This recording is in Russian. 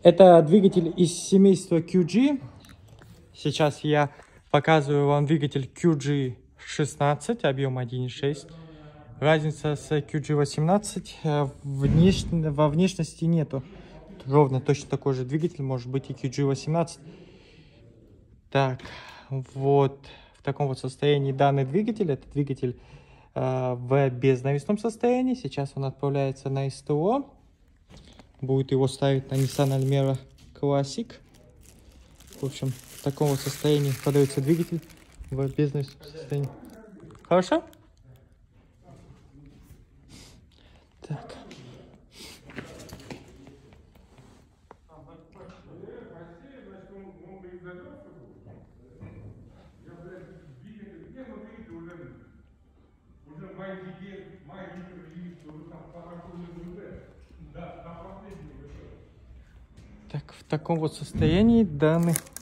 Это двигатель из семейства QG. Сейчас я показываю вам двигатель QG16, объем 1.6. Разница с QG18 во внешности нету. Ровно точно такой же двигатель может быть и QG18. Так, вот в таком вот состоянии данный двигатель. Это двигатель в безнавесном состоянии. Сейчас он отправляется на СТО. Будет его ставить на Nissan Almera Classic. В общем, в таком вот состоянии подается двигатель в безнавесном состоянии. Хорошо? Так. Так, в таком вот состоянии данный